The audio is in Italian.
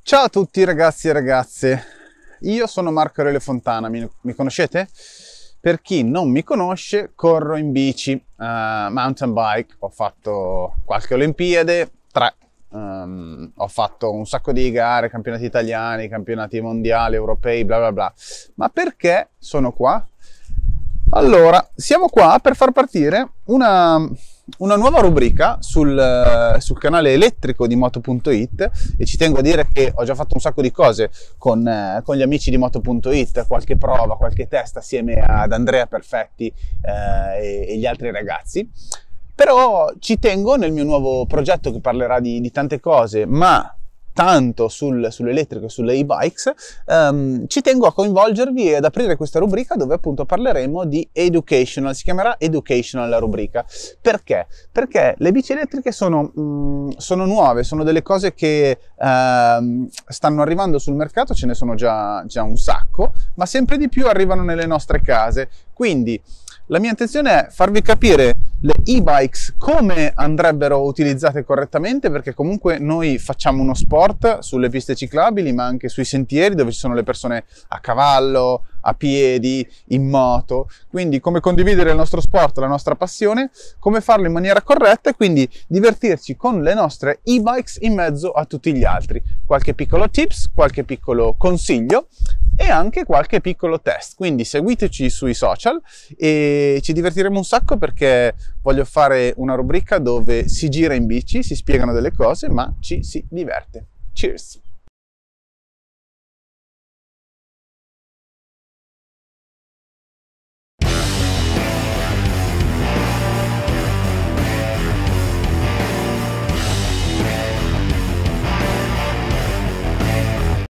Ciao a tutti ragazzi e ragazze, io sono Marco Aurelio Fontana, mi conoscete? Per chi non mi conosce, corro in bici, mountain bike, ho fatto qualche Olimpiade, 3, ho fatto un sacco di gare, campionati italiani, campionati mondiali, europei, bla bla bla. Ma perché sono qua? Allora, siamo qua per far partire una nuova rubrica sul canale elettrico di Moto.it, e ci tengo a dire che ho già fatto un sacco di cose con gli amici di Moto.it, qualche prova, qualche test assieme ad Andrea Perfetti e gli altri ragazzi. Però ci tengo nel mio nuovo progetto, che parlerà di tante cose, ma tanto sull'elettrico e sulle e-bikes, ci tengo a coinvolgervi e ad aprire questa rubrica dove appunto parleremo di educational. Si chiamerà educational la rubrica. Perché? Perché le bici elettriche sono nuove, sono delle cose che stanno arrivando sul mercato, ce ne sono già un sacco, ma sempre di più arrivano nelle nostre case. Quindi la mia intenzione è farvi capire le e-bikes come andrebbero utilizzate correttamente, perché comunque noi facciamo uno sport sulle piste ciclabili, ma anche sui sentieri dove ci sono le persone a cavallo, a piedi, in moto. Quindi come condividere il nostro sport, la nostra passione, come farlo in maniera corretta e quindi divertirci con le nostre e-bikes in mezzo a tutti gli altri. Qualche piccolo tips, qualche piccolo consiglio e anche qualche piccolo test. Quindi seguiteci sui social e ci divertiremo un sacco, perché voglio fare una rubrica dove si gira in bici, si spiegano delle cose, ma ci si diverte. Cheers!